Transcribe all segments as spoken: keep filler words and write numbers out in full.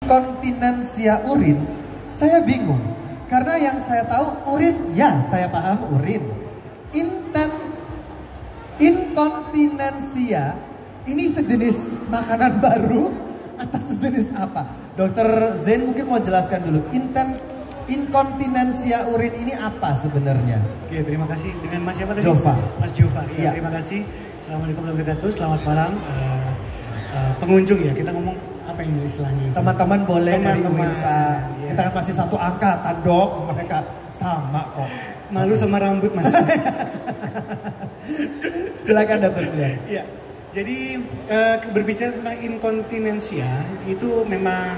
Inkontinensia urin, saya bingung. Karena yang saya tahu urin, ya saya paham urin. Inten, inkontinensia, ini sejenis makanan baru atau sejenis apa? Dokter Zain mungkin mau jelaskan dulu. Inten, inkontinensia urin ini apa sebenarnya? Oke, terima kasih. Dengan Mas siapa tadi? Jova. Mas Jova, ya, ya. Terima kasih. Assalamualaikum warahmatullahi wabarakatuh. Selamat malam uh, uh, pengunjung ya. Kita ngomong apa yang istilahnya? Teman-teman boleh dari Teman-teman. Uinsa. Ya. Kita kan masih satu angkatan dok, mereka sama kok. Malu sama rambut Mas. Silakan dokter Juan. Ya. Jadi uh, berbicara tentang inkontinensia itu memang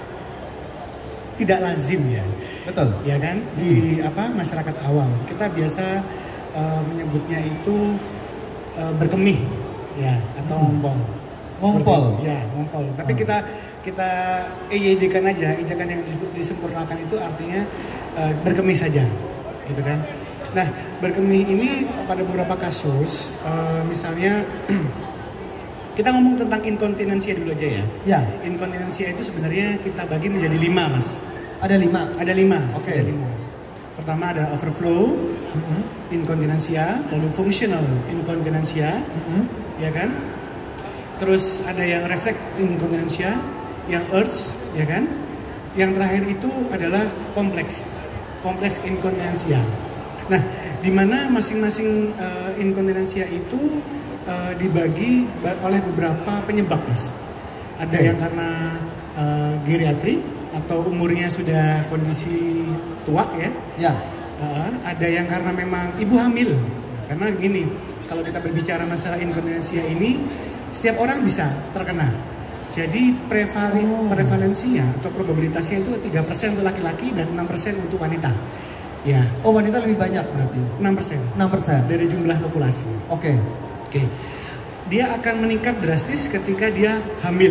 tidak lazim ya. Betul. Ya kan? Di hmm. apa masyarakat awam kita biasa uh, menyebutnya itu uh, berkemih ya atau hmm. ngompol. Ngompol. Ya, ngompol. Tapi hmm. kita kita E Y D-kan aja, ejakan yang disempurnakan itu artinya uh, berkemih saja. Gitu kan? Nah, berkemih ini pada beberapa kasus uh, misalnya kita ngomong tentang inkontinensia dulu aja ya. Ya. Inkontinensia itu sebenarnya kita bagi menjadi lima, Mas. Ada lima? Ada lima. Oke. Okay. Ada lima. Pertama ada overflow, mm-hmm. inkontinensia, lalu functional inkontinensia, mm-hmm. ya kan? Terus ada yang refleks inkontinensia, yang urge, ya kan? Yang terakhir itu adalah kompleks, kompleks inkontinensia. Nah, di mana masing-masing uh, inkontinensia itu uh, dibagi oleh beberapa penyebab, Mas. Ada okay. yang karena uh, geriatri atau umurnya sudah kondisi tua ya. Ya. Uh, ada yang karena memang ibu hamil. Karena gini, kalau kita berbicara masalah inkontinensia ini, setiap orang bisa terkena. Jadi prevali, oh. prevalensinya atau probabilitasnya itu tiga persen untuk laki-laki dan enam persen untuk wanita. Ya. Oh, wanita lebih banyak berarti? enam persen. enam persen dari jumlah populasi. Oke. Okay. Oke. Okay. Dia akan meningkat drastis ketika dia hamil.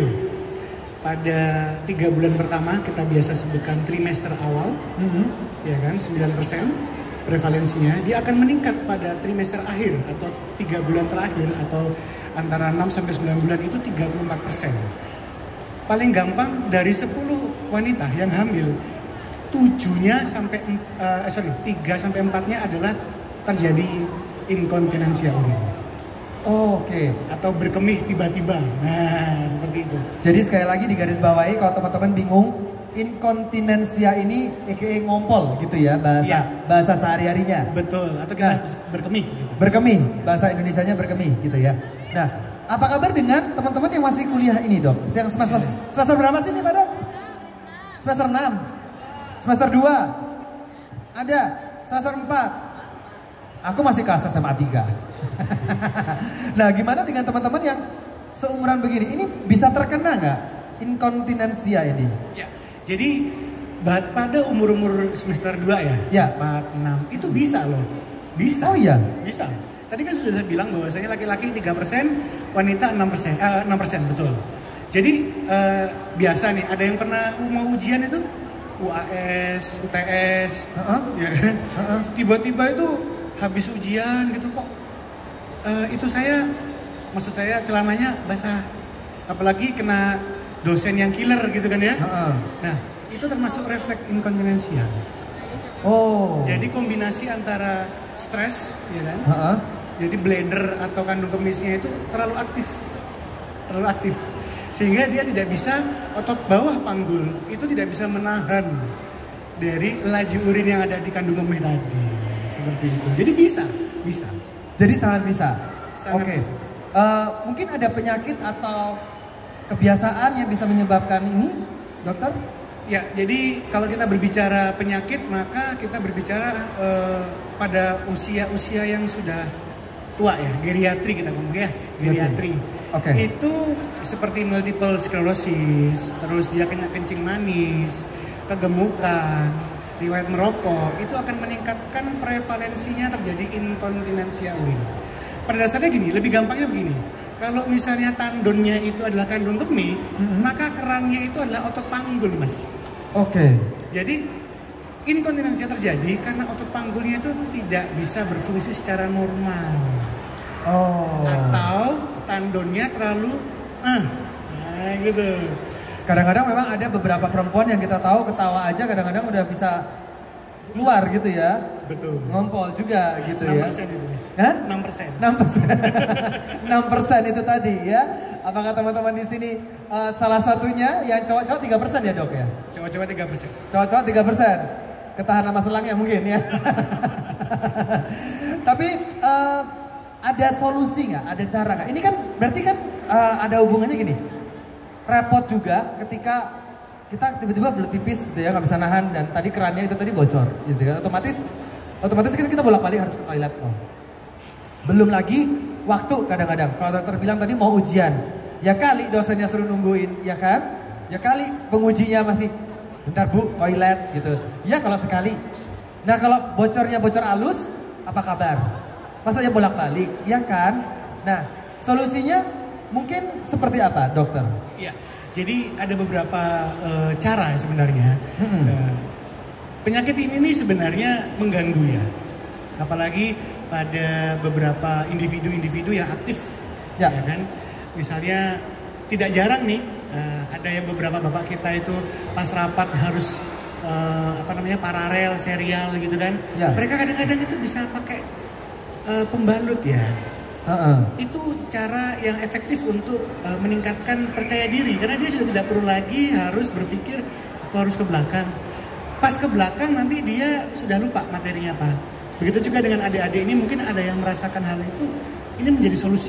Pada tiga bulan pertama kita biasa sebutkan trimester awal, mm-hmm. ya kan, sembilan persen prevalensinya. Dia akan meningkat pada trimester akhir atau tiga bulan terakhir atau antara enam sampai sembilan bulan itu tiga puluh empat persen. Paling gampang dari sepuluh wanita yang hamil, tujuhnya sampai uh, sorry tiga sampai empatnya adalah terjadi inkontinensia urin. Oh, oke. Okay. Atau berkemih tiba-tiba. Nah, seperti itu. Jadi sekali lagi di garis bawahi kalau teman-teman bingung, inkontinensia ini aka ngompol gitu ya bahasa ya. bahasa sehari-harinya. Betul. Atau kita nah, berkemih. Gitu. Berkemih, bahasa Indonesianya berkemih gitu ya. Nah, apa kabar dengan teman-teman yang masih kuliah ini dok? Yang semester semester berapa sih ini pada? Semester enam, semester dua, ada semester empat. Aku masih kelas S M A tiga. Nah, gimana dengan teman-teman yang seumuran begini? Ini bisa terkena nggak inkontinensia ini? Ya, jadi pada umur-umur semester dua ya, ya. empat, enam, itu bisa loh. Bisa. Oh iya? Bisa. Tadi kan sudah saya bilang bahwasanya laki-laki tiga persen, wanita enam persen, uh, enam persen, betul. Jadi uh, biasa nih, ada yang pernah mau ujian itu? U A S, U T S, uh-huh. ya kan? Uh-huh. Tiba-tiba itu habis ujian gitu kok. Uh, itu saya, maksud saya celananya basah, apalagi kena dosen yang killer gitu kan ya. Uh-uh. Nah, itu termasuk refleks inkontinensia. Oh. Jadi kombinasi antara stres, ya kan? Uh-uh. Jadi bladder atau kandung kemisnya itu terlalu aktif, terlalu aktif, sehingga dia tidak bisa otot bawah panggul itu tidak bisa menahan dari laju urin yang ada di kandung kemih tadi, seperti itu. Jadi bisa, bisa. Jadi sangat bisa. Oke. Okay. Uh, mungkin ada penyakit atau kebiasaan yang bisa menyebabkan ini, dokter? Ya, jadi kalau kita berbicara penyakit, maka kita berbicara uh, pada usia-usia yang sudah tua ya, geriatri kita ngomong ya, geriatri. Oke. Okay. Itu seperti multiple sclerosis, terus dia kena kencing manis, kegemukan, riwayat merokok, itu akan meningkatkan prevalensinya terjadi inkontinensia urin. Pada dasarnya gini, lebih gampangnya begini. Kalau misalnya tandonnya itu adalah kandung kemih, mm-hmm. maka kerannya itu adalah otot panggul, Mas. Oke. Okay. Jadi inkontinensia terjadi karena otot panggulnya itu tidak bisa berfungsi secara normal. Oh. Atau tandonnya terlalu, ah, nah gitu. Kadang-kadang memang ada beberapa perempuan yang kita tahu ketawa aja kadang-kadang udah bisa keluar gitu ya. Betul. Ngompol juga gitu enam ya. persen itu, Mas. Hah? enam persen. enam persen. enam persen itu tadi ya. Apakah teman-teman di sini uh, salah satunya yang cowok-cowok tiga persen ya, Dok ya? Cowok-cowok tiga persen. Cowok-cowok tiga persen. Ketahan sama selangnya mungkin ya. Tapi uh, ada solusi nggak? Ada cara nggak? Ini kan berarti kan uh, ada hubungannya gini. Repot juga ketika kita tiba-tiba belut pipis gitu ya, nggak bisa nahan dan tadi kerannya itu tadi bocor gitu ya. Otomatis otomatis kan kita bolak-balik harus ke toilet. Oh. Belum lagi waktu kadang-kadang. Kalau dokter bilang tadi mau ujian, ya kali dosennya suruh nungguin, ya kan? Ya kali pengujinya masih bentar Bu, toilet gitu. Ya kalau sekali. Nah kalau bocornya bocor halus, apa kabar? Masa ya bolak-balik, ya kan? Nah solusinya mungkin seperti apa, dokter? Iya. Jadi ada beberapa uh, cara sebenarnya. Hmm. Uh, penyakit ini nih sebenarnya mengganggu ya. Apalagi pada beberapa individu-individu yang aktif. Ya, ya kan. Misalnya tidak jarang nih uh, ada yang beberapa bapak kita itu pas rapat harus uh, apa namanya paralel, serial gitu kan. Ya. Mereka kadang-kadang itu bisa pakai uh, pembalut ya. Uh-uh. Itu cara yang efektif untuk uh, meningkatkan percaya diri karena dia sudah tidak perlu lagi harus berpikir aku harus ke belakang. Pas ke belakang nanti dia sudah lupa materinya apa. Begitu juga dengan adik-adik ini mungkin ada yang merasakan hal itu, ini menjadi solusi.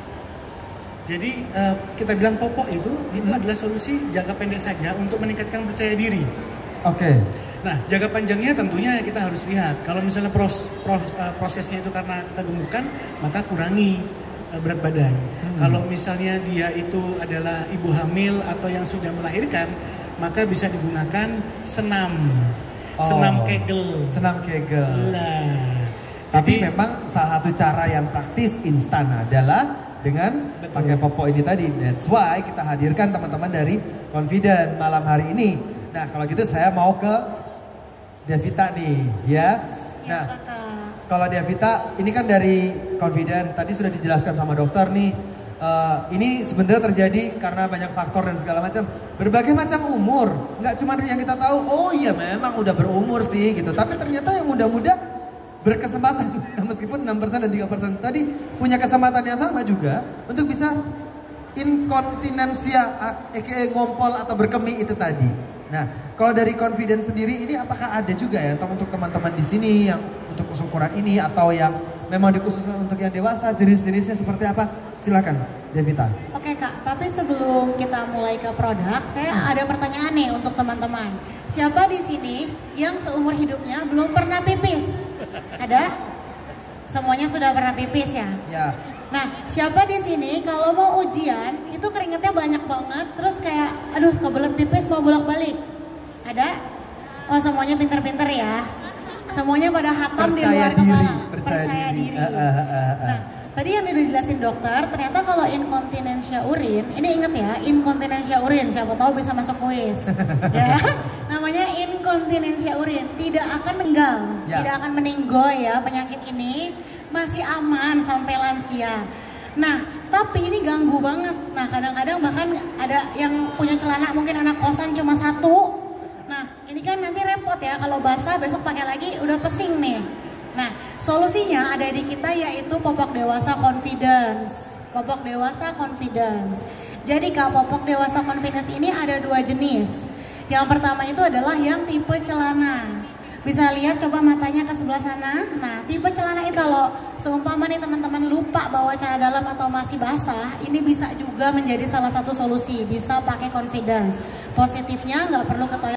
Jadi uh, kita bilang popok itu itu hmm. adalah solusi jangka pendek saja untuk meningkatkan percaya diri. Oke. Okay. Nah, jangka panjangnya tentunya kita harus lihat. Kalau misalnya pros, pros, uh, prosesnya itu karena kegemukan, maka kurangi uh, berat badan. Hmm. Kalau misalnya dia itu adalah ibu hamil atau yang sudah melahirkan, maka bisa digunakan senam. Oh, senam kegel. Senam kegel. Nah, tapi jadi, memang salah satu cara yang praktis instan adalah dengan betul. Pakai popok ini tadi. That's why kita hadirkan teman-teman dari Confident malam hari ini. Nah, kalau gitu saya mau ke Devita nih, ya. Nah, ya, kalau Devita, ini kan dari Confident, tadi sudah dijelaskan sama dokter nih. Uh, ini sebenarnya terjadi karena banyak faktor dan segala macam. Berbagai macam umur, nggak cuma yang kita tahu. Oh iya, memang udah berumur sih gitu. Tapi ternyata yang muda-muda berkesempatan, meskipun enam persen dan tiga persen tadi punya kesempatan yang sama juga untuk bisa inkontinensia, aka ngompol atau berkemih itu tadi. Nah, kalau dari Confident sendiri ini apakah ada juga ya untuk teman-teman di sini yang untuk ukuran ini atau yang memang dikhususkan untuk yang dewasa, jenis-jenisnya seperti apa? Silakan, Devita. Oke Kak, tapi sebelum kita mulai ke produk, saya hmm. ada pertanyaan nih untuk teman-teman. Siapa di sini yang seumur hidupnya belum pernah pipis? Ada? Semuanya sudah pernah pipis ya? Ya. Nah, siapa di sini kalau mau ujian itu keringetnya banyak banget, terus kayak aduh kebelet pipis mau bolak-balik? Ada? Oh, semuanya pinter-pinter ya. Semuanya pada hatam di luar diri, kepala. Percaya, percaya diri. diri. Uh, uh, uh, uh. Nah, tadi yang udah dijelasin dokter, ternyata kalau inkontinensia urin, ini inget ya, inkontinensia urin, siapa tahu bisa masuk kuis. Ya, namanya inkontinensia urin, tidak akan meninggal, ya. Tidak akan meninggoy ya penyakit ini. Masih aman sampai lansia. Nah, tapi ini ganggu banget. Nah, kadang-kadang bahkan ada yang punya celana mungkin anak kosan cuma satu. Nah, ini kan nanti repot ya kalau basah besok pakai lagi udah pesing nih. Nah, solusinya ada di kita yaitu popok dewasa confidence. Popok dewasa confidence. Jadi Kak, popok dewasa confidence ini ada dua jenis. Yang pertama itu adalah yang tipe celana. Bisa lihat coba matanya ke sebelah sana. Nah, tipe celana ini kalau seumpama nih teman-teman lupa bawa celana dalam atau masih basah, ini bisa juga menjadi salah satu solusi. Bisa pakai confidence. Positifnya nggak perlu ke toilet.